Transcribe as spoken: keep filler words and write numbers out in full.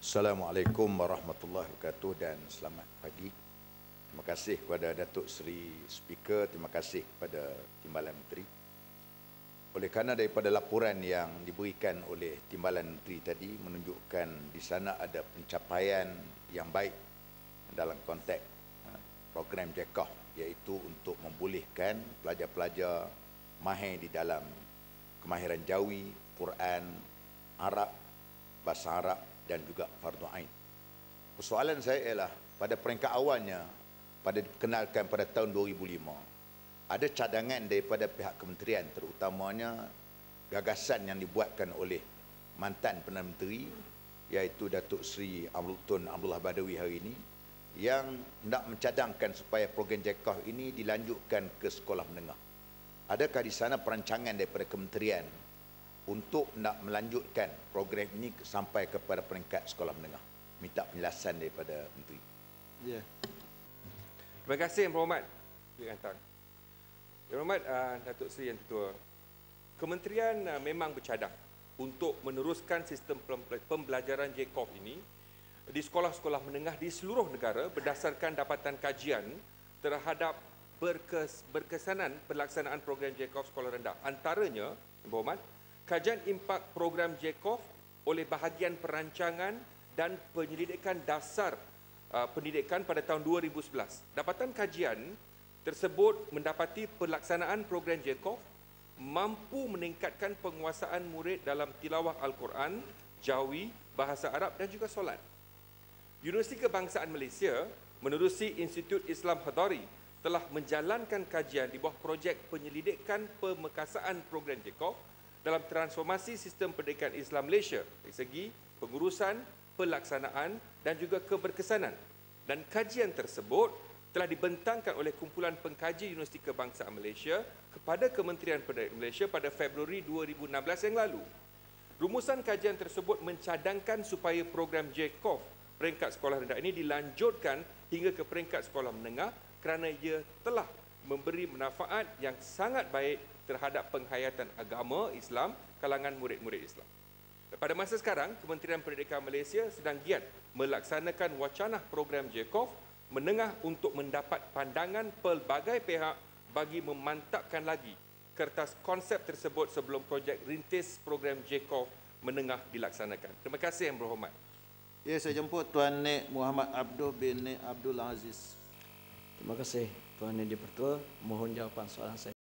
Assalamualaikum warahmatullahi wabarakatuh dan selamat pagi. Terima kasih kepada Datuk Seri Speaker, terima kasih kepada Timbalan Menteri. Oleh kerana daripada laporan yang diberikan oleh Timbalan Menteri tadi menunjukkan di sana ada pencapaian yang baik dalam konteks program J K O F, iaitu untuk membolehkan pelajar-pelajar mahir di dalam kemahiran Jawi, Quran, Arab, bahasa Arab dan juga fardu ain. Persoalan saya ialah pada peringkat awalnya, pada dikenalkan pada tahun dua ribu lima, ada cadangan daripada pihak kementerian, terutamanya gagasan yang dibuatkan oleh mantan Perdana Menteri iaitu Datuk Seri Abdul Tun Abdullah Badawi hari ini, yang hendak mencadangkan supaya program J K O F ini dilanjutkan ke sekolah menengah. Adakah di sana perancangan daripada kementerian untuk nak melanjutkan program ini sampai kepada peringkat sekolah menengah? Minta penjelasan daripada Menteri. Ya. Terima kasih Yang Berhormat Yang Antang. Yang Berhormat uh, Datuk Seri Yang Ketua, Kementerian uh, memang bercadang untuk meneruskan sistem pembelajaran J K O F ini di sekolah-sekolah menengah di seluruh negara berdasarkan dapatan kajian terhadap berkes, berkesanan pelaksanaan program J K O F sekolah rendah. Antaranya, Yang Berhormat, kajian impak program J K O F oleh bahagian perancangan dan penyelidikan dasar uh, pendidikan pada tahun dua ribu sebelas. Dapatan kajian tersebut mendapati pelaksanaan program J K O F mampu meningkatkan penguasaan murid dalam tilawah Al-Quran, Jawi, bahasa Arab dan juga solat. Universiti Kebangsaan Malaysia menerusi Institut Islam Hadari telah menjalankan kajian di bawah projek penyelidikan pemekasaan program J K O F dalam transformasi sistem pendidikan Islam Malaysia dari segi pengurusan, pelaksanaan dan juga keberkesanan. Dan kajian tersebut telah dibentangkan oleh Kumpulan Pengkaji Universiti Kebangsaan Malaysia kepada Kementerian Pendidikan Malaysia pada Februari dua ribu enam belas yang lalu. Rumusan kajian tersebut mencadangkan supaya program J K O F peringkat sekolah rendah ini dilanjutkan hingga ke peringkat sekolah menengah kerana ia telah memberi manfaat yang sangat baik terhadap penghayatan agama Islam kalangan murid-murid Islam. Pada masa sekarang, Kementerian Pendidikan Malaysia sedang giat melaksanakan wacana program J K O F menengah untuk mendapat pandangan pelbagai pihak bagi memantapkan lagi kertas konsep tersebut sebelum projek rintis program J K O F menengah dilaksanakan. Terima kasih Yang Berhormat. Ya, saya jemput Tuan Nik Muhammad Abdul bin Nik Abdul Aziz. Terima kasih Tuan Yang di-Pertua. Mohon jawapan soalan saya.